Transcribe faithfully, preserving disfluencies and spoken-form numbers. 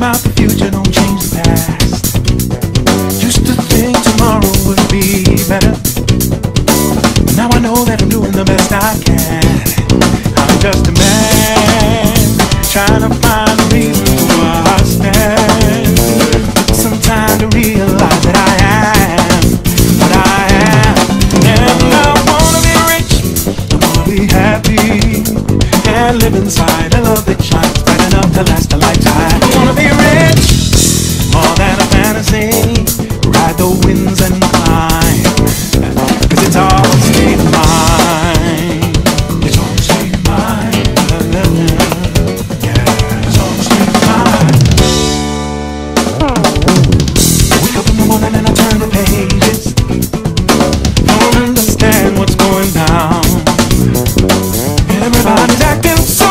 about the future, don't change the past. Used to think tomorrow would be better, but now I know that I'm doing the best I can. I'm just a man trying to find a reason for where I stand. Took some time to realize that I am what I am, and I wanna be rich, I wanna be happy, and live inside a love that shines bright enough to last a lifetime. I wanna be rich, more than a fantasy, ride the winds and climb, 'cause it's all a state of mind. It's all a state of mind. Yeah, it's all a state of mind. I wake up in the morning and I turn the pages, don't understand what's going down. Everybody's acting so